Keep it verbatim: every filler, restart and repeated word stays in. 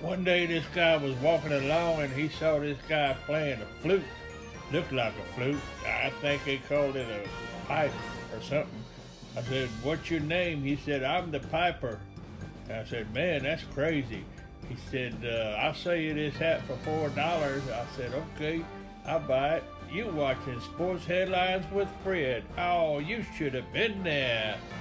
One day this guy was walking along and he saw this guy playing a flute. Looked like a flute. I think they called it a pipe or something. I said, "What's your name?" He said, "I'm the piper." I said, "Man, that's crazy." He said, uh, "I'll sell you this hat for four dollars." I said, "Okay, I'll buy it." You watching Sports Headlines with Fred. Oh, you should have been there.